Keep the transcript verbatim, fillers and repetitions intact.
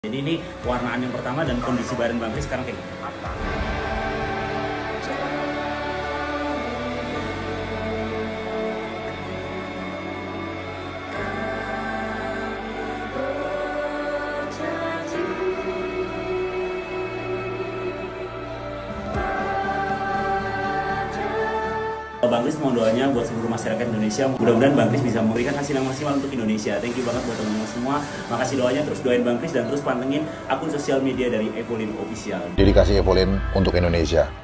Jadi ini warnaan yang pertama dan kondisi badan Bang Kris sekarang kayak gitu. Bang Kris mohon doanya buat seluruh masyarakat Indonesia. Mudah-mudahan Bang Kris bisa memberikan hasil yang maksimal untuk Indonesia. Thank you banget buat teman-teman semua. Makasih doanya, terus doain Bang Kris dan terus pantengin akun sosial media dari Evolin Official. Dedikasi Evolin untuk Indonesia.